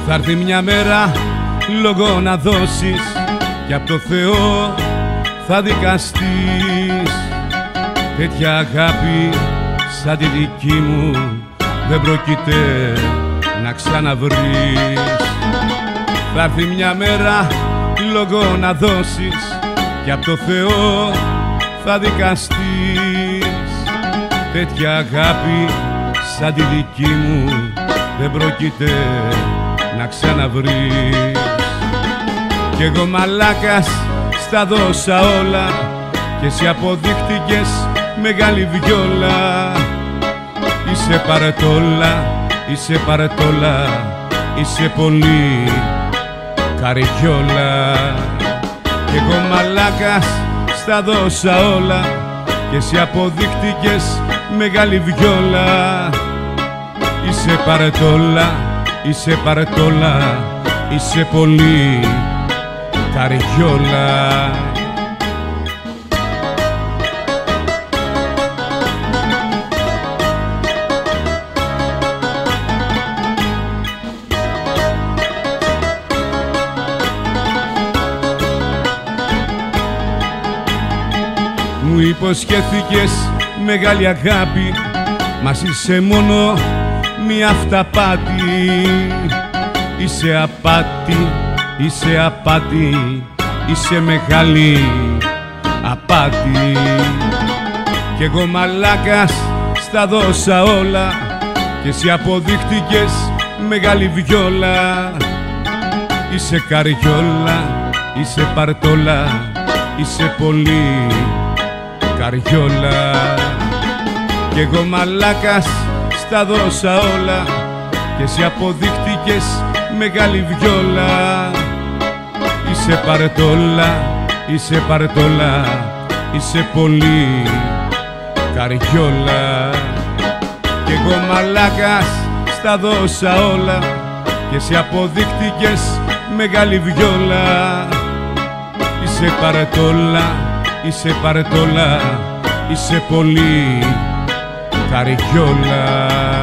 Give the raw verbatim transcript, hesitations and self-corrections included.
Θα έρθει μια μέρα λόγο να δώσεις και απ' το Θεό θα δικαστείς. Τέτοια αγάπη σαν τη δική μου δεν πρόκειται να ξαναβρεις. Θα έρθει μια μέρα λόγο να δώσεις και απ' το Θεό θα δικαστείς. Τέτοια αγάπη σαν τη δική μου δεν πρόκειται να ξαναβρεις. Κι εγώ μαλάκας στα δώσα όλα και εσύ αποδείχτηκες μεγάλη βιόλα. Είσαι παρετόλα, είσαι παρετόλα, είσαι πολύ καριόλα. Κι εγώ μαλάκας στα δώσα όλα και εσύ αποδείχτηκες μεγάλη βιόλα. Είσαι παρετόλα, είσαι παρετόλα, είσαι πολύ καριόλα. Μου υποσχέθηκες μεγάλη αγάπη, μας είσαι μόνο μια αυταπάτη. Είσαι απάτη, είσαι απάτη, είσαι μεγάλη απάτη. Κι εγώ μαλάκας στα δώσα όλα και εσύ αποδείχτηκες μεγάλη βιόλα. Είσαι καριόλα, είσαι παρτόλα, είσαι πολύ καριόλα. Κι εγώ μαλάκας στα δώσα όλα και εσύ αποδείχτηκες μεγάλη βιόλα. Είσαι παρετόλα, είσαι παρετόλα, είσαι πολύ καριόλα. Κι εγώ μαλάκας στα δώσα όλα και εσύ αποδείχτηκες μεγάλη βιόλα. Είσαι παρετόλα, είσαι παρετόλα, είσαι πολύ καριόλα.